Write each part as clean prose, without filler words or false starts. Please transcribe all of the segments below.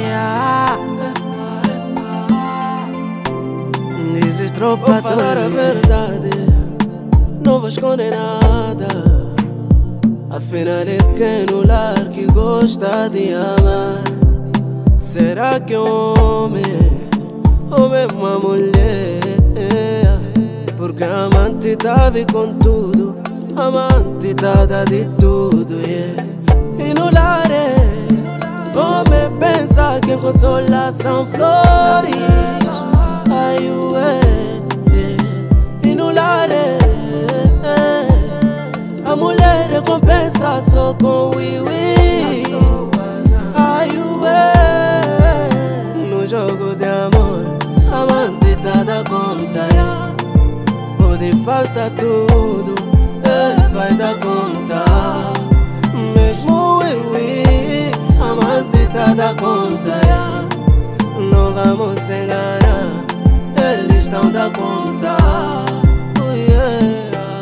Dizes tropa, vou falar a verdade, não vou esconder nada. Afinal é quem no lar que gosta de amar. Será que homem ou mesmo a mulher? Porque amante tá vi com tudo, amante tá dá de tudo, yeah. E no lar homem pensa que consolação flores. Ai, ué, e no lar a mulher recompensa só com ui-ui. Ai, ué, no jogo de amor amante tá da conta, yeah. Pode faltar tudo, ele vai dar conta. Mesmo ui-ui, amante tá da conta, yeah. Não vamos enganar, eles estão da conta, oh, yeah.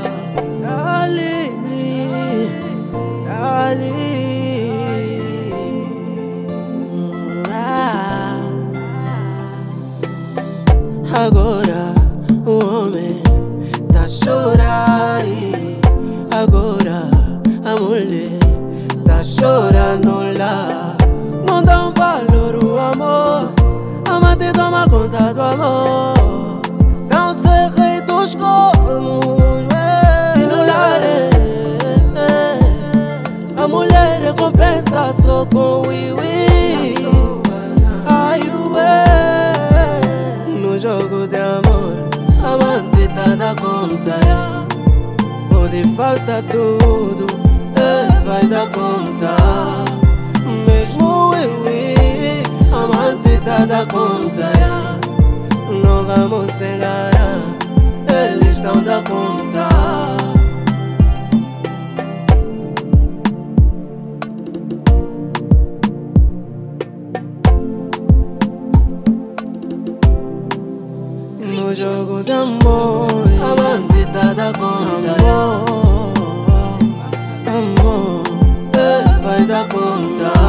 Agora o homem tá a chorar, agora a mulher tá chorando lá. Não dá valor o amor, amante toma conta do amor. Não se rei dos cornos, e no lar a mulher recompensa só com ui-ui. Ai, ué, no jogo de amor amante tá da conta, yeah. Pode faltar tudo, ele vai dar conta. Mesmo ui-ui, amante tá da conta, yeah. Não vamos enganar, eles estão da conta. No jogo de amor, amante tá da conta, amor, amor, ele vai dar conta.